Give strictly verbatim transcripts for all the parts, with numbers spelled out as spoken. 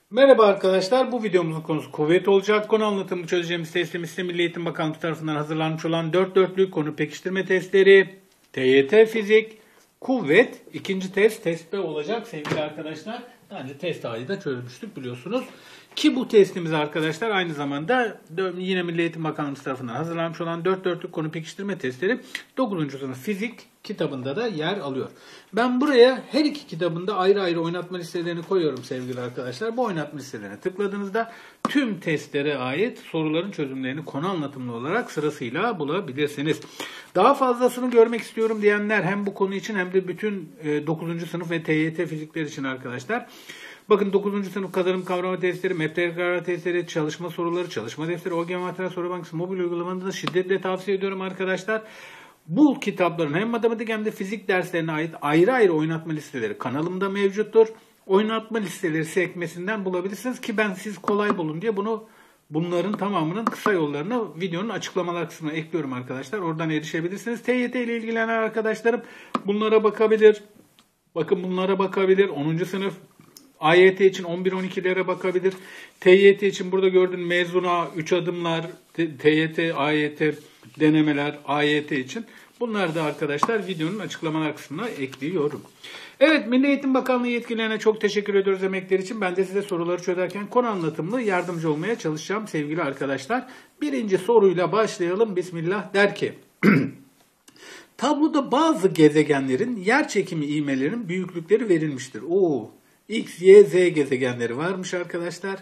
Merhaba arkadaşlar, bu videomuzun konusu kuvvet olacak. Konu anlatımını çözeceğimiz testimiz ise Milli Eğitim Bakanlığı tarafından hazırlanmış olan dört dörtlük konu pekiştirme testleri, T Y T Fizik, Kuvvet. İkinci test, test B olacak sevgili arkadaşlar. Daha önce test A'yı da çözmüştük biliyorsunuz. Ki bu testimiz arkadaşlar aynı zamanda yine Milli Eğitim Bakanlığı tarafından hazırlanmış olan dört dörtlük konu pekiştirme testleri dokuzuncu sınıf fizik kitabında da yer alıyor. Ben buraya her iki kitabında ayrı ayrı oynatma listelerini koyuyorum sevgili arkadaşlar. Bu oynatma listelerine tıkladığınızda tüm testlere ait soruların çözümlerini konu anlatımlı olarak sırasıyla bulabilirsiniz. Daha fazlasını görmek istiyorum diyenler hem bu konu için hem de bütün dokuzuncu sınıf ve T Y T fizikler için arkadaşlar. Bakın dokuzuncu sınıf kazanım kavrama testleri, M E P kavrama testleri, çalışma soruları, çalışma defteri, O G Materyal Soru Bankası mobil uygulamanı da şiddetle tavsiye ediyorum arkadaşlar. Bu kitapların hem matematik hem de fizik derslerine ait ayrı ayrı oynatma listeleri kanalımda mevcuttur. Oynatma listeleri sekmesinden bulabilirsiniz ki ben siz kolay bulun diye bunu bunların tamamının kısa yollarını videonun açıklamalar kısmına ekliyorum arkadaşlar. Oradan erişebilirsiniz. T Y T ile ilgilenen arkadaşlarım bunlara bakabilir. Bakın bunlara bakabilir. onuncu sınıf A Y T için on bir on ikilere bakabilir. T Y T için burada gördüğün mezuna, üç adımlar, T Y T, A Y T denemeler, A Y T için. Bunları da arkadaşlar videonun açıklamalar kısmına ekliyorum. Evet, Milli Eğitim Bakanlığı yetkililerine çok teşekkür ediyoruz emekleri için. Ben de size soruları çözerken konu anlatımlı yardımcı olmaya çalışacağım sevgili arkadaşlar. Birinci soruyla başlayalım. Bismillah der ki... Tabloda bazı gezegenlerin yer çekimi ivmelerinin büyüklükleri verilmiştir. Oo, X, Y, Z gezegenleri varmış arkadaşlar.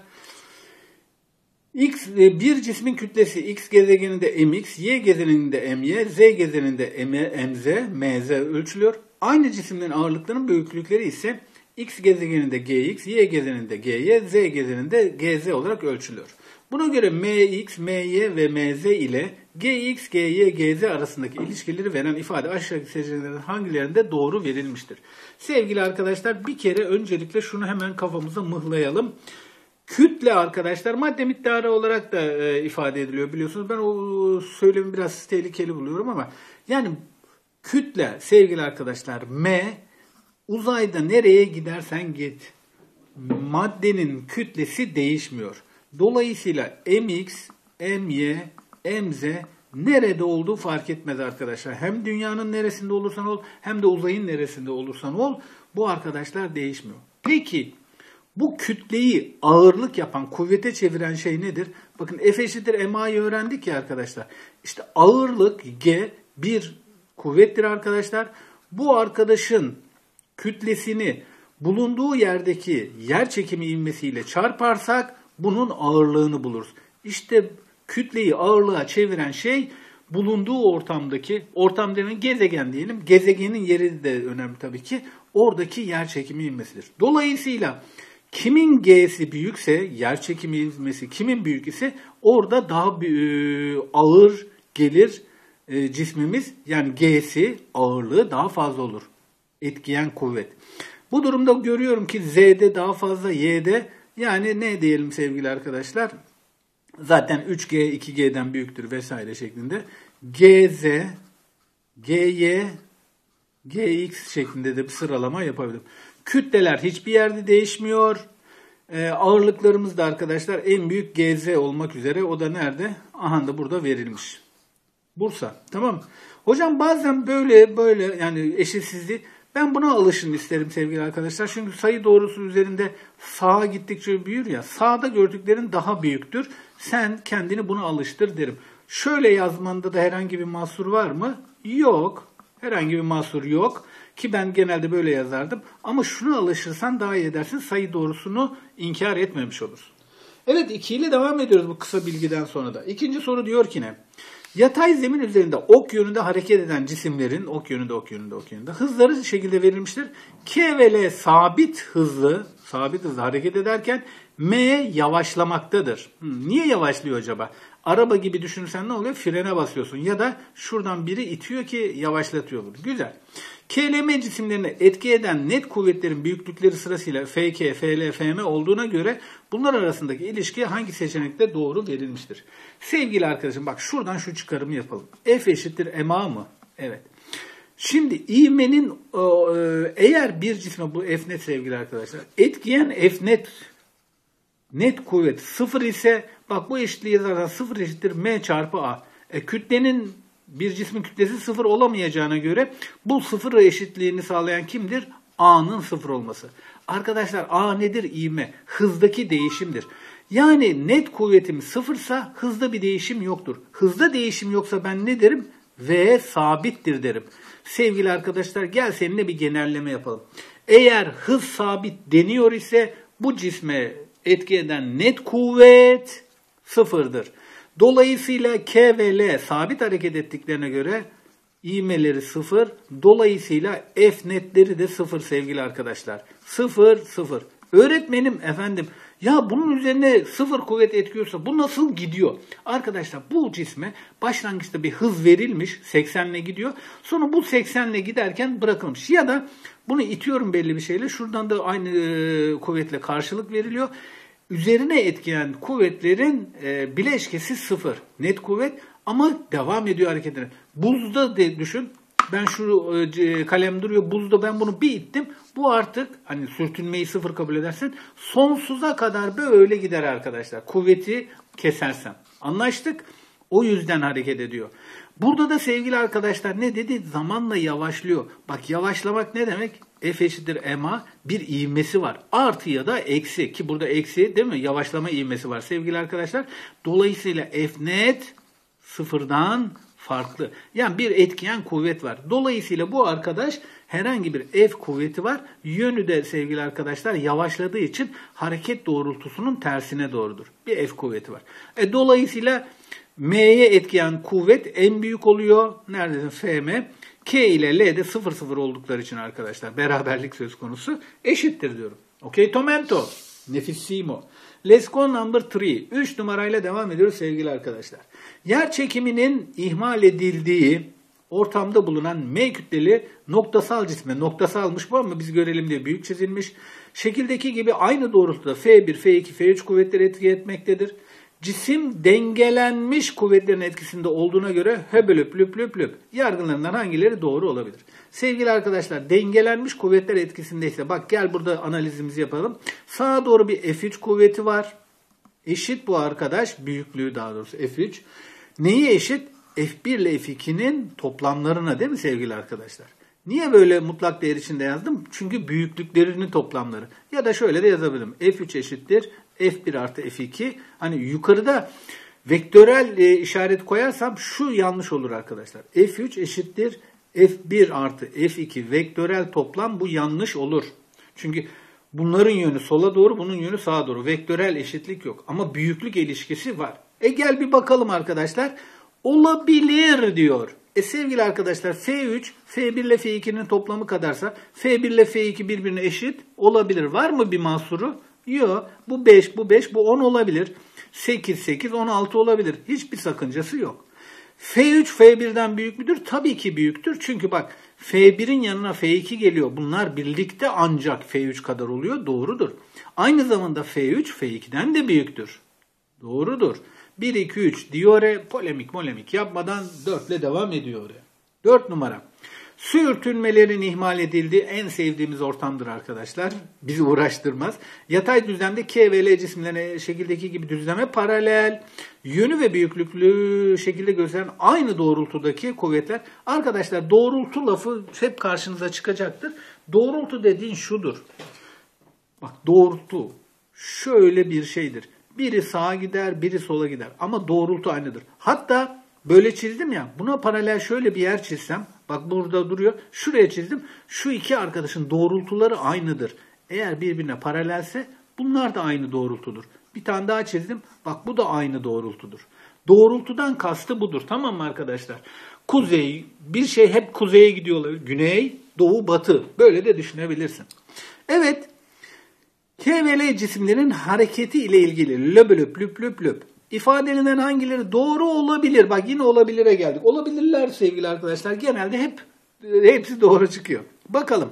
X, bir cismin kütlesi X gezegeninde M X, Y gezegeninde M Y, Z gezegeninde M Z, M Z ölçülüyor. Aynı cisimlerin ağırlıklarının büyüklükleri ise X gezegeninde G X, Y gezegeninde G Y, Z gezegeninde G Z olarak ölçülüyor. Buna göre M X, M Y ve M Z ile G X, G Y, G Z arasındaki ilişkileri veren ifade aşağıdaki seçeneklerden hangilerinde doğru verilmiştir? Sevgili arkadaşlar, bir kere öncelikle şunu hemen kafamıza mıhlayalım. Kütle arkadaşlar madde miktarı olarak da e, ifade ediliyor biliyorsunuz. Ben o söylemi biraz tehlikeli buluyorum ama yani kütle sevgili arkadaşlar M, uzayda nereye gidersen git maddenin kütlesi değişmiyor. Dolayısıyla M X, M Y, M Z nerede olduğu fark etmez arkadaşlar. Hem dünyanın neresinde olursan ol hem de uzayın neresinde olursan ol bu arkadaşlar değişmiyor. Peki bu kütleyi ağırlık yapan, kuvvete çeviren şey nedir? Bakın F eşittir M A'yı öğrendik ya arkadaşlar. İşte ağırlık G bir kuvvettir arkadaşlar. Bu arkadaşın kütlesini bulunduğu yerdeki yer çekimi ivmesiyle çarparsak bunun ağırlığını buluruz. İşte kütleyi ağırlığa çeviren şey bulunduğu ortamdaki, ortam demeyin gezegen diyelim. Gezegenin yeri de önemli tabii ki. Oradaki yer çekimi ivmesidir. Dolayısıyla kimin G'si büyükse, yer çekimi ivmesi kimin büyük ise orada daha bir, e, ağır gelir e, cismimiz. Yani G'si ağırlığı daha fazla olur. Etkileyen kuvvet. Bu durumda görüyorum ki Z'de daha fazla, Y'de yani ne diyelim sevgili arkadaşlar? Zaten üç G iki G'den büyüktür vesaire şeklinde. G Z, G Y, G X şeklinde de bir sıralama yapabilirim. Kütleler hiçbir yerde değişmiyor. Ee, ağırlıklarımız da arkadaşlar en büyük G Z olmak üzere. O da nerede? Aha da burada verilmiş. Bursa. Tamam. Hocam bazen böyle böyle yani eşitsizliği ben buna alışın isterim sevgili arkadaşlar. Çünkü sayı doğrusu üzerinde sağa gittikçe büyür ya. Sağda gördüklerin daha büyüktür. Sen kendini buna alıştır derim. Şöyle yazmanda da herhangi bir mahsur var mı? Yok. Herhangi bir mahsur yok. Ki ben genelde böyle yazardım. Ama şuna alışırsan daha iyi edersin. Sayı doğrusunu inkar etmemiş olursun. Evet, iki ile devam ediyoruz bu kısa bilgiden sonra da. İkinci soru diyor ki ne? Yatay zemin üzerinde ok yönünde hareket eden cisimlerin, ok yönünde, ok yönünde, ok yönünde hızları şekilde verilmiştir. K ve L sabit hızlı, sabit hızlı hareket ederken M yavaşlamaktadır. Hmm, niye yavaşlıyor acaba? Araba gibi düşünürsen ne oluyor? Frene basıyorsun ya da şuradan biri itiyor ki yavaşlatıyor bunu. Güzel. K L M cisimlerine etki eden net kuvvetlerin büyüklükleri sırasıyla F K, F L, F M olduğuna göre bunlar arasındaki ilişki hangi seçenekte doğru verilmiştir? Sevgili arkadaşım bak şuradan şu çıkarımı yapalım. F eşittir M A mı? Evet. Şimdi ivmenin eğer bir cisme bu F net sevgili arkadaşlar etkiyen F net net kuvvet sıfır ise bak bu eşitliği zaten sıfır eşittir M çarpı A. E, kütlenin bir cismin kütlesi sıfır olamayacağına göre bu sıfır eşitliğini sağlayan kimdir? A'nın sıfır olması. Arkadaşlar A nedir? İvme. Hızdaki değişimdir. Yani net kuvvetim sıfırsa hızda bir değişim yoktur. Hızda değişim yoksa ben ne derim? V sabittir derim. Sevgili arkadaşlar gel seninle bir genelleme yapalım. Eğer hız sabit deniyor ise bu cisme etki eden net kuvvet sıfırdır. Dolayısıyla K ve L sabit hareket ettiklerine göre ivmeleri sıfır. Dolayısıyla F netleri de sıfır sevgili arkadaşlar. Sıfır, sıfır. Öğretmenim efendim ya bunun üzerine sıfır kuvvet etkiyorsa bu nasıl gidiyor? Arkadaşlar bu cisme başlangıçta bir hız verilmiş seksenle gidiyor. Sonra bu seksenle giderken bırakılmış. Ya da bunu itiyorum belli bir şeyle şuradan da aynı e, kuvvetle karşılık veriliyor. Üzerine etkileyen kuvvetlerin e, bileşkesi sıfır. Net kuvvet ama devam ediyor hareketine. Buzda de düşün. Ben şu e, kalem duruyor buzda ben bunu bir ittim. Bu artık hani sürtünmeyi sıfır kabul edersen sonsuza kadar böyle gider arkadaşlar. Kuvveti kesersem. Anlaştık? O yüzden hareket ediyor. Burada da sevgili arkadaşlar ne dedi? Zamanla yavaşlıyor. Bak yavaşlamak ne demek? F eşittir ma bir ivmesi var. Artı ya da eksi ki burada eksi değil mi? Yavaşlama ivmesi var sevgili arkadaşlar. Dolayısıyla F net sıfırdan farklı. Yani bir etkiyen kuvvet var. Dolayısıyla bu arkadaş herhangi bir F kuvveti var. Yönü de sevgili arkadaşlar yavaşladığı için hareket doğrultusunun tersine doğrudur. Bir F kuvveti var. E, dolayısıyla M'ye etkiyen kuvvet en büyük oluyor. Neredesin? F M. K ile L de sıfır sıfır oldukları için arkadaşlar beraberlik söz konusu eşittir diyorum. Okay, Tomento. Nefissimo. Let's go number three. üç numarayla devam ediyoruz sevgili arkadaşlar. Yer çekiminin ihmal edildiği ortamda bulunan M kütleli noktasal cisme, noktasalmış bu ama biz görelim diye büyük çizilmiş. Şekildeki gibi aynı doğrultuda F bir, F iki, F üç kuvvetleri etki etmektedir. Cisim dengelenmiş kuvvetlerin etkisinde olduğuna göre höbölüp lüp lüp lüp yargılarından hangileri doğru olabilir? Sevgili arkadaşlar dengelenmiş kuvvetler etkisindeyse bak gel burada analizimizi yapalım. Sağa doğru bir F üç kuvveti var. Eşit bu arkadaş büyüklüğü daha doğrusu F üç. Neyi eşit? F bir ile F iki'nin toplamlarına değil mi sevgili arkadaşlar? Niye böyle mutlak değer içinde yazdım? Çünkü büyüklüklerinin toplamları. Ya da şöyle de yazabilirim. F üç eşittir F bir artı F iki. Hani yukarıda vektörel e, işaret koyarsam şu yanlış olur arkadaşlar. F üç eşittir F bir artı F iki vektörel toplam bu yanlış olur. Çünkü bunların yönü sola doğru, bunun yönü sağa doğru. Vektörel eşitlik yok ama büyüklük ilişkisi var. E gel bir bakalım arkadaşlar. Olabilir diyor. E sevgili arkadaşlar F üç, F bir ile F iki'nin toplamı kadarsa F bir ile F iki birbirine eşit olabilir. Var mı bir mahsuru? Yok. Bu beş, bu beş, bu on olabilir. sekiz, sekiz, on altı olabilir. Hiçbir sakıncası yok. F üç F bir'den büyük müdür? Tabii ki büyüktür. Çünkü bak F bir'in yanına F iki geliyor. Bunlar birlikte ancak F üç kadar oluyor. Doğrudur. Aynı zamanda F üç F iki'den de büyüktür. Doğrudur. bir, iki, üç diyore polemik molemik yapmadan dört ile devam ediyor. dört numara. Sürtünmelerin ihmal edildiği en sevdiğimiz ortamdır arkadaşlar. Bizi uğraştırmaz. Yatay düzlemde K ve L cisimlerine şekildeki gibi düzleme paralel. Yönü ve büyüklüklü şekilde gösteren aynı doğrultudaki kuvvetler. Arkadaşlar doğrultu lafı hep karşınıza çıkacaktır. Doğrultu dediğin şudur. Bak doğrultu şöyle bir şeydir. Biri sağa gider, biri sola gider. Ama doğrultu aynıdır. Hatta böyle çizdim ya, buna paralel şöyle bir yer çizsem, bak burada duruyor, şuraya çizdim. Şu iki arkadaşın doğrultuları aynıdır. Eğer birbirine paralelse bunlar da aynı doğrultudur. Bir tane daha çizdim, bak bu da aynı doğrultudur. Doğrultudan kastı budur, tamam mı arkadaşlar? Kuzey, bir şey hep kuzeye gidiyor olabilir. Güney, doğu, batı. Böyle de düşünebilirsin. Evet. K ve L cisimlerin hareketi ile ilgili löp löp löp löp löp ifadelerinden hangileri doğru olabilir? Bak yine olabilire geldik. Olabilirler sevgili arkadaşlar. Genelde hep hepsi doğru çıkıyor. Bakalım.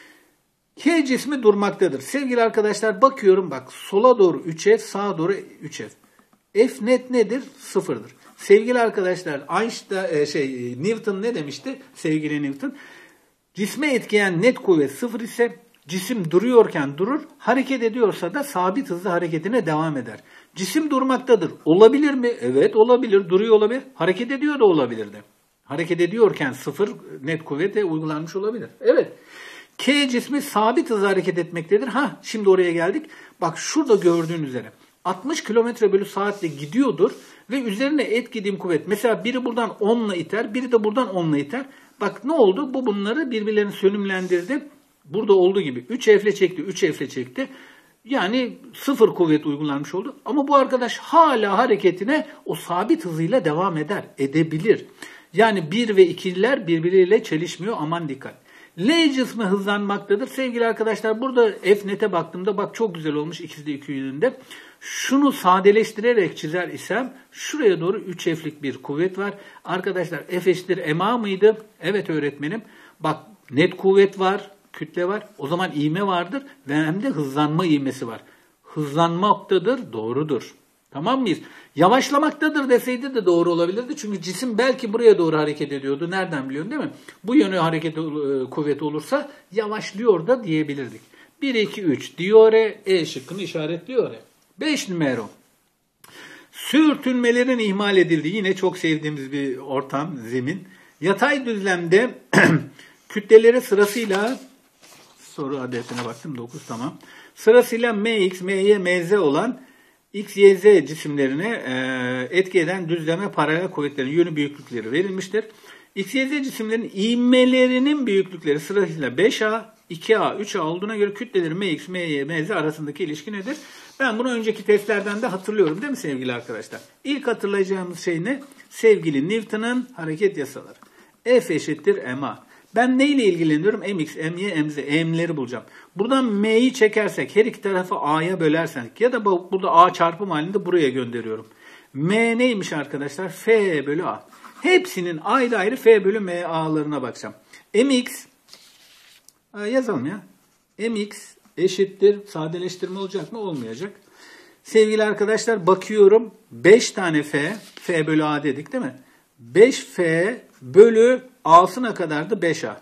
K cismi durmaktadır. Sevgili arkadaşlar bakıyorum bak sola doğru üç F, sağa doğru üç F. F net nedir? Sıfırdır. Sevgili arkadaşlar Einstein şey Newton ne demişti? Sevgili Newton. Cisme etkileyen net kuvvet sıfır ise Cisim duruyorken durur, hareket ediyorsa da sabit hızla hareketine devam eder. Cisim durmaktadır. Olabilir mi? Evet olabilir. Duruyor olabilir. Hareket ediyor da olabilirdi. Hareket ediyorken sıfır net kuvvete uygulanmış olabilir. Evet. K cismi sabit hızla hareket etmektedir. Ha, şimdi oraya geldik. Bak şurada gördüğün üzere altmış kilometre bölü saatle gidiyordur ve üzerine etkilediğim kuvvet. Mesela biri buradan onla iter, biri de buradan onla iter. Bak ne oldu? Bu bunları birbirlerini sönümlendirdi. Burada olduğu gibi üç F'le çekti, üç F'le çekti. Yani sıfır kuvvet uygulanmış oldu. Ama bu arkadaş hala hareketine o sabit hızıyla devam eder, edebilir. Yani bir ve ikiler birbiriyle çelişmiyor. Aman dikkat. L cismi hızlanmaktadır. Sevgili arkadaşlar burada F net'e baktığımda bak çok güzel olmuş ikizde iki yönünde. Şunu sadeleştirerek çizer isem şuraya doğru üç F'lik bir kuvvet var. Arkadaşlar F eşittir M A mıydı? Evet öğretmenim. Bak net kuvvet var, kütle var. O zaman ivme vardır ve hem de hızlanma ivmesi var. Hızlanmaktadır, doğrudur. Tamam mıyız? Yavaşlamaktadır deseydi de doğru olabilirdi. Çünkü cisim belki buraya doğru hareket ediyordu. Nereden biliyorsun değil mi? Bu yönü hareket kuvveti olursa yavaşlıyor da diyebilirdik. bir, iki, üç diyor. E şıkkını işaretliyor. beş numara. Sürtünmelerin ihmal edildiği yine çok sevdiğimiz bir ortam, zemin. Yatay düzlemde kütleleri sırasıyla soru adetine baktım dokuz tamam. Sırasıyla Mx, My, Mz olan X, Y, Z cisimlerine e, etki eden düzleme paralel kuvvetlerin yönü büyüklükleri verilmiştir. X, Y, Z cisimlerin ivmelerinin büyüklükleri sırasıyla beş A, iki A, üç A olduğuna göre kütleleri Mx, My, Mz arasındaki ilişki nedir? Ben bunu önceki testlerden de hatırlıyorum değil mi sevgili arkadaşlar? İlk hatırlayacağımız şey ne? Sevgili Newton'un hareket yasaları. F eşittir Ma. Ben neyle ilgileniyorum? Mx, My, Mz, M'leri bulacağım. Buradan M'yi çekersek, her iki tarafı A'ya bölersek ya da burada A çarpım halinde buraya gönderiyorum. M neymiş arkadaşlar? F bölü A. Hepsinin ayrı ayrı F bölü M A'larına bakacağım. Mx, yazalım ya. Mx eşittir, sadeleştirme olacak mı? Olmayacak. Sevgili arkadaşlar bakıyorum. beş tane F, F bölü A dedik değil mi? beş F bölü A'sına kadardı beş A.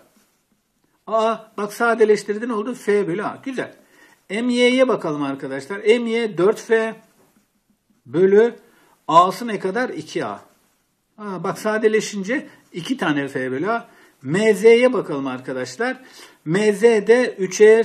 A bak sadeleştirdi ne oldu? F bölü A. Güzel. My'ye bakalım arkadaşlar. My dört F bölü A'sı ne kadar? iki A. Aa, bak sadeleşince iki tane F bölü A. Mz'ye bakalım arkadaşlar. Mz'de üç F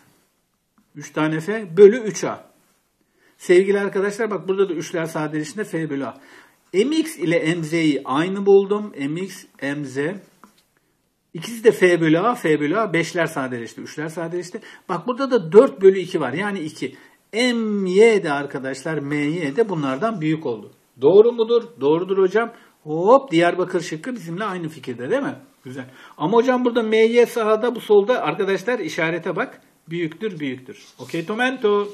üç tane F bölü üç A. Sevgili arkadaşlar bak burada da üçler sadeleşince F bölü A. Mx ile Mz'yi aynı buldum. Mx, Mz. İkisi de F bölü A, F bölü A. beşler sadeleşti, üçler sadeleşti. Bak burada da dört bölü iki var. Yani iki. My de arkadaşlar, My de bunlardan büyük oldu. Doğru mudur? Doğrudur hocam. Hop Diyarbakır şıkkı bizimle aynı fikirde değil mi? Güzel. Ama hocam burada My sağda bu solda arkadaşlar işarete bak. Büyüktür, büyüktür. Okey tomento.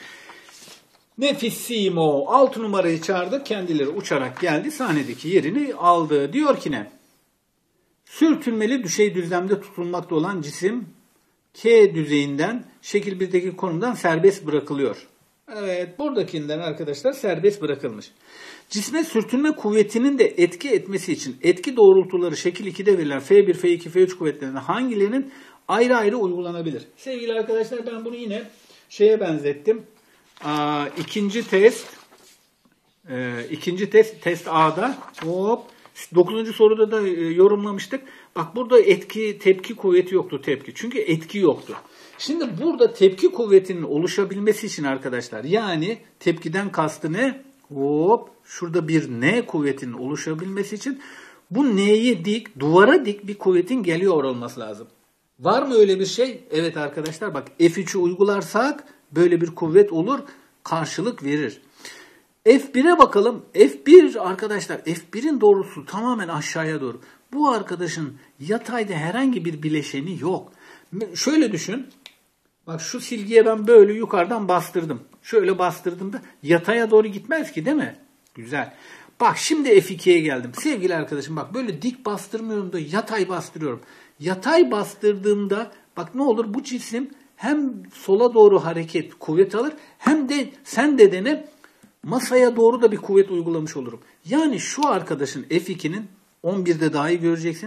Nefissimo. altı numarayı çağırdı. Kendileri uçarak geldi. Sahnedeki yerini aldı. Diyor ki ne? Sürtünmeli düşey düzlemde tutulmakta olan cisim K düzeyinden şekil birdeki konumdan serbest bırakılıyor. Evet buradakinden arkadaşlar serbest bırakılmış. Cisme sürtünme kuvvetinin de etki etmesi için etki doğrultuları şekil ikide verilen F bir, F iki, F üç kuvvetlerinden hangilerinin ayrı ayrı uygulanabilir? Sevgili arkadaşlar ben bunu yine şeye benzettim. Aa, ikinci test e, ikinci test test A'da hop dokuzuncu soruda da e, yorumlamıştık. Bak burada etki tepki kuvveti yoktu tepki. Çünkü etki yoktu. Şimdi burada tepki kuvvetinin oluşabilmesi için arkadaşlar yani tepkiden kastı ne? Hop şurada bir N kuvvetinin oluşabilmesi için bu N'ye dik, duvara dik bir kuvvetin geliyor olması lazım. Var mı öyle bir şey? Evet arkadaşlar bak F üç'ü uygularsak böyle bir kuvvet olur, karşılık verir. F bir'e bakalım. F bir arkadaşlar F bir'in doğrusu tamamen aşağıya doğru. Bu arkadaşın yatayda herhangi bir bileşeni yok. Şöyle düşün. Bak şu silgiye ben böyle yukarıdan bastırdım. Şöyle bastırdım da yataya doğru gitmez ki değil mi? Güzel. Bak şimdi F iki'ye geldim. Sevgili arkadaşım bak böyle dik bastırmıyorum da yatay bastırıyorum. Yatay bastırdığımda bak ne olur bu cisim hem sola doğru hareket kuvvet alır hem de sen de dene masaya doğru da bir kuvvet uygulamış olurum. Yani şu arkadaşın F iki'nin on bir'de daha iyi göreceksin.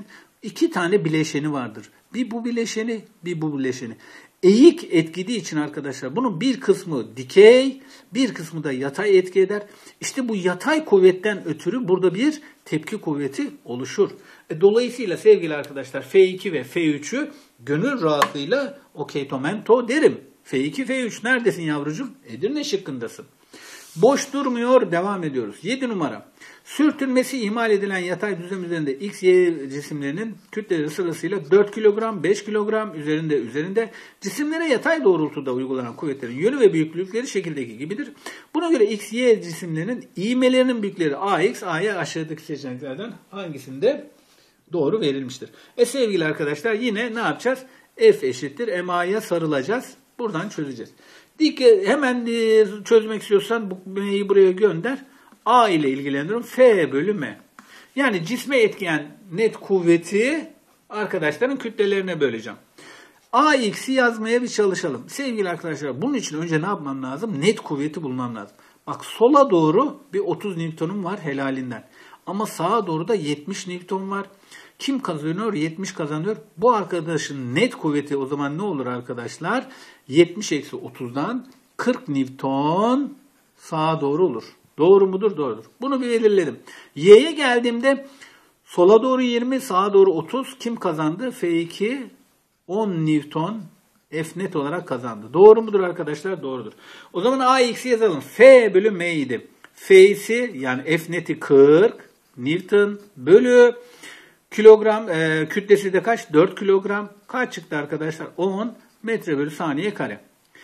iki tane bileşeni vardır. Bir bu bileşeni, bir bu bileşeni. Eğik etkilediği için arkadaşlar bunun bir kısmı dikey, bir kısmı da yatay etki eder. İşte bu yatay kuvvetten ötürü burada bir tepki kuvveti oluşur. E, dolayısıyla sevgili arkadaşlar F iki ve F üç'ü gönül rahatlığıyla okeytomento derim. F iki, F üç neredesin yavrucuğum? Edirne şıkkındasın. Boş durmuyor, devam ediyoruz. yedi numara. Sürtünmesi ihmal edilen yatay düzlem üzerinde X, Y cisimlerinin kütleleri sırasıyla dört kilogram, beş kilogram üzerinde üzerinde cisimlere yatay doğrultuda uygulanan kuvvetlerin yönü ve büyüklükleri şekildeki gibidir. Buna göre X, Y cisimlerinin ivmelerinin büyükleri A X, A Y aşağıdaki seçeneklerden hangisinde doğru verilmiştir? E sevgili arkadaşlar yine ne yapacağız? F eşittir M A'ya sarılacağız. Buradan çözeceğiz. Dik, hemen çözmek istiyorsan bu M'yi buraya gönder. A ile ilgileniyorum. F bölü M. Yani cisme etkileyen net kuvveti arkadaşların kütlelerine böleceğim. A X'i yazmaya bir çalışalım. Sevgili arkadaşlar bunun için önce ne yapmam lazım? Net kuvveti bulmam lazım. Bak sola doğru bir otuz Newton'um var helalinden. Ama sağa doğru da yetmiş Newton var. Kim kazanıyor? yetmiş kazanıyor. Bu arkadaşın net kuvveti o zaman ne olur arkadaşlar? yetmiş eksi otuz'dan kırk Newton sağa doğru olur. Doğru mudur? Doğrudur. Bunu bir belirledim. Y'ye geldiğimde sola doğru yirmi, sağa doğru otuz. Kim kazandı? F iki on Newton F net olarak kazandı. Doğru mudur arkadaşlar? Doğrudur. O zaman A X'i yazalım. F bölü M idi. F'si yani F neti kırk Newton bölü kilogram e, kütlesi de kaç? dört kilogram. Kaç çıktı arkadaşlar? on metre bölü saniye kare.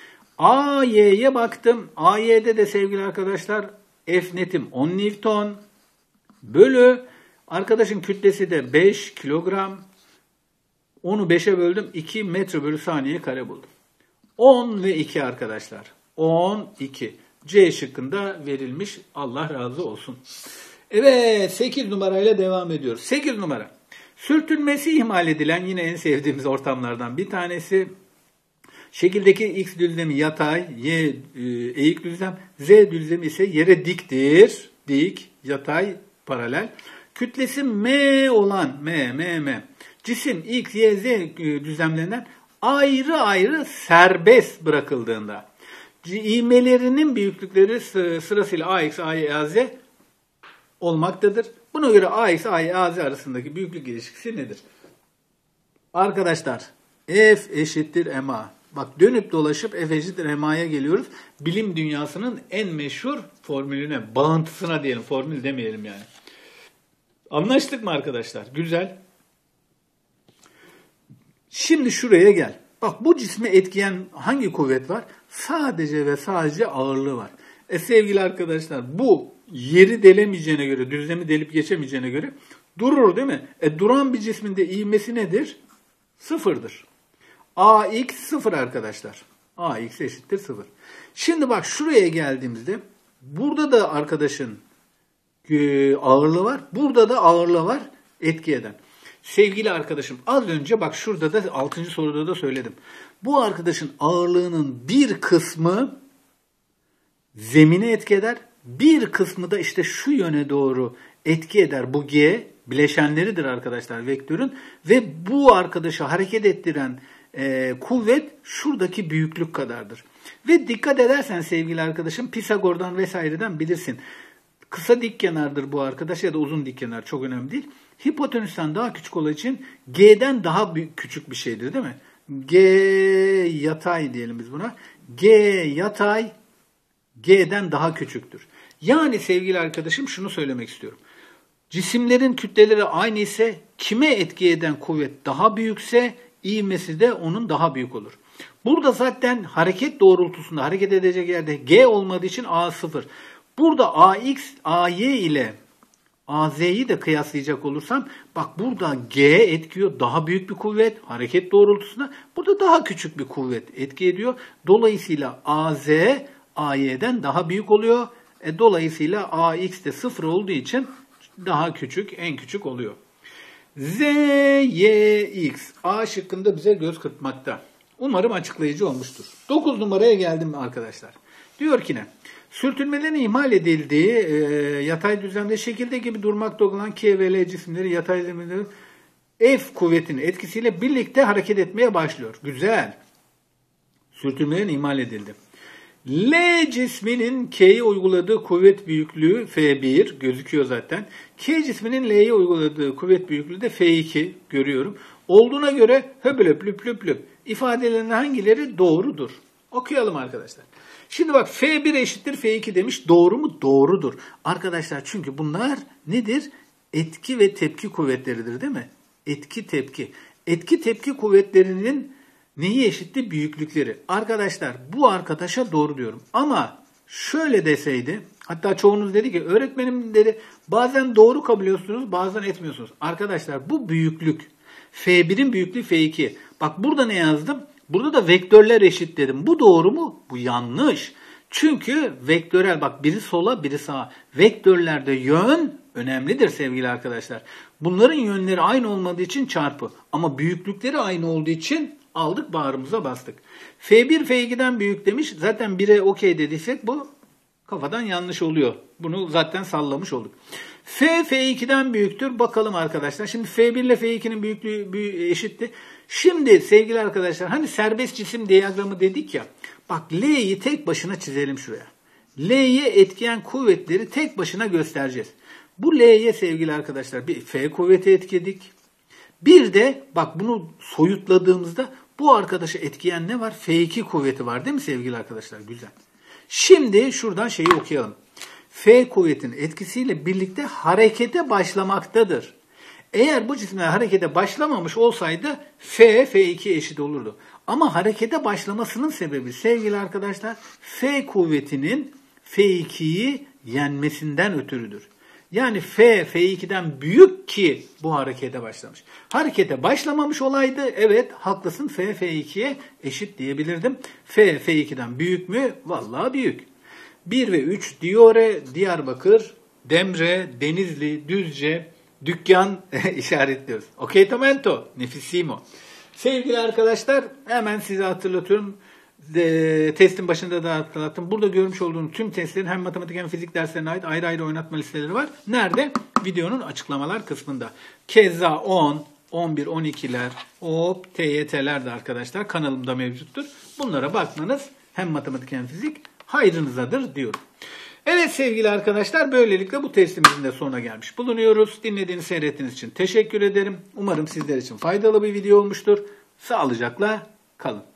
A Y'ye baktım. A Y'de de sevgili arkadaşlar F netim on Newton bölü arkadaşın kütlesi de beş kilogram. onu beşe böldüm. iki metre bölü saniye kare buldum. on ve iki arkadaşlar. on, iki. C şıkkında verilmiş. Allah razı olsun. Evet sekiz numarayla devam ediyoruz. sekiz numara. Sürtünmesi ihmal edilen yine en sevdiğimiz ortamlardan bir tanesi. Şekildeki X düzlemi yatay, Y e, eğik düzlem, Z düzlemi ise yere diktir. Dik, yatay, paralel. Kütlesi M olan M, M, M. Cisim X, Y, Z düzlemlerinden ayrı ayrı serbest bırakıldığında ivmelerinin büyüklükleri sırasıyla A X, A Y, A Z olmaktadır. Buna göre A X, A Y, A Z arasındaki büyüklük ilişkisi nedir? Arkadaşlar F eşittir M A. Bak dönüp dolaşıp F eşittir M A'ya geliyoruz. Bilim dünyasının en meşhur formülüne, bağıntısına diyelim. Formül demeyelim yani. Anlaştık mı arkadaşlar? Güzel. Şimdi şuraya gel. Bak bu cisme etkileyen hangi kuvvet var? Sadece ve sadece ağırlığı var. E sevgili arkadaşlar bu yeri delemeyeceğine göre, düzlemi delip geçemeyeceğine göre durur değil mi? E duran bir cismin de ivmesi nedir? Sıfırdır. A X sıfır arkadaşlar. A X eşittir sıfır. Şimdi bak şuraya geldiğimizde burada da arkadaşın ağırlığı var. Burada da ağırlığı var etki eden. Sevgili arkadaşım az önce bak şurada da altıncı soruda da söyledim. Bu arkadaşın ağırlığının bir kısmı zemine etki eder. Bir kısmı da işte şu yöne doğru etki eder. Bu G bileşenleridir arkadaşlar vektörün. Ve bu arkadaşı hareket ettiren e, kuvvet şuradaki büyüklük kadardır. Ve dikkat edersen sevgili arkadaşım Pisagor'dan vesaireden bilirsin. Kısa dik kenardır bu arkadaş ya da uzun dik kenar çok önemli değil. Hipotenüsten daha küçük olduğu için G'den daha büyük, küçük bir şeydir değil mi? G yatay diyelim biz buna. G yatay G'den daha küçüktür. Yani sevgili arkadaşım şunu söylemek istiyorum. Cisimlerin kütleleri aynı ise kime etki eden kuvvet daha büyükse ivmesi de onun daha büyük olur. Burada zaten hareket doğrultusunda hareket edecek yerde G olmadığı için A sıfır. Burada A X, A Y ile A Z'yi de kıyaslayacak olursam bak burada G etkiyor daha büyük bir kuvvet hareket doğrultusunda. Burada daha küçük bir kuvvet etki ediyor. Dolayısıyla A Z A Y'den daha büyük oluyor. E, dolayısıyla A X de sıfır olduğu için daha küçük, en küçük oluyor. Z, Y, X. A şıkkında bize göz kırpmakta. Umarım açıklayıcı olmuştur. dokuz numaraya geldim arkadaşlar. Diyor ki ne? Sürtünmelerin ihmal edildiği e, yatay düzlemde şekilde gibi durmakta olan K ve L cisimleri yatay zeminlerin F kuvvetinin etkisiyle birlikte hareket etmeye başlıyor. Güzel. Sürtünmeden imal edildi. L cisminin K'ye uyguladığı kuvvet büyüklüğü F bir gözüküyor zaten. K cisminin L'ye uyguladığı kuvvet büyüklüğü de F iki görüyorum. Olduğuna göre höbülöp lüp lüp lüp ifadelerinin hangileri doğrudur? Okuyalım arkadaşlar. Şimdi bak F bir eşittir F iki demiş. Doğru mu? Doğrudur. Arkadaşlar çünkü bunlar nedir? Etki ve tepki kuvvetleridir değil mi? Etki tepki. Etki tepki kuvvetlerinin neyi eşitti? Büyüklükleri. Arkadaşlar bu arkadaşa doğru diyorum. Ama şöyle deseydi, hatta çoğunuz dedi ki öğretmenim dedi bazen doğru kabul ediyorsunuz bazen etmiyorsunuz. Arkadaşlar bu büyüklük. F birin büyüklüğü F iki. Bak burada ne yazdım? Burada da vektörler eşit dedim. Bu doğru mu? Bu yanlış. Çünkü vektörel bak biri sola biri sağa. Vektörlerde yön önemlidir sevgili arkadaşlar. Bunların yönleri aynı olmadığı için çarpı. Ama büyüklükleri aynı olduğu için aldık bağrımıza bastık. F bir F iki'den büyük demiş. Zaten bire okey dediysek bu kafadan yanlış oluyor. Bunu zaten sallamış olduk. F F iki'den büyüktür. Bakalım arkadaşlar. Şimdi F bir ile F iki'nin büyüklüğü büyü, eşitti. Şimdi sevgili arkadaşlar hani serbest cisim diyagramı dedik ya. Bak L'yi tek başına çizelim şuraya. L'ye etkileyen kuvvetleri tek başına göstereceğiz. Bu L'ye sevgili arkadaşlar bir F kuvveti etkiledik. Bir de bak bunu soyutladığımızda bu arkadaşı etkileyen ne var? F iki kuvveti var değil mi sevgili arkadaşlar? Güzel. Şimdi şuradan şeyi okuyalım. F kuvvetinin etkisiyle birlikte harekete başlamaktadır. Eğer bu cisimler harekete başlamamış olsaydı F, F iki eşit olurdu. Ama harekete başlamasının sebebi sevgili arkadaşlar F kuvvetinin F iki'yi yenmesinden ötürüdür. Yani F, F iki'den büyük ki bu harekete başlamış. Harekete başlamamış olaydı evet haklısın F, F iki'ye eşit diyebilirdim. F, F iki'den büyük mü? Vallahi büyük. bir ve üç Diore, Diyarbakır, Demre, Denizli, Düzce, Dükkan işaretliyoruz. Ok tamento, nefissimo. Sevgili arkadaşlar hemen size hatırlatıyorum. De, testin başında da hatırlattım. Burada görmüş olduğunuz tüm testlerin hem matematik hem fizik derslerine ait ayrı ayrı oynatma listeleri var. Nerede? Videonun açıklamalar kısmında. Keza on, on bir, on iki'ler, hop, T Y T'ler de arkadaşlar kanalımda mevcuttur. Bunlara bakmanız hem matematik hem fizik hayrınızadır diyorum. Evet sevgili arkadaşlar böylelikle bu testimizin de sonuna gelmiş bulunuyoruz. Dinlediğiniz, seyrettiğiniz için teşekkür ederim. Umarım sizler için faydalı bir video olmuştur. Sağlıcakla kalın.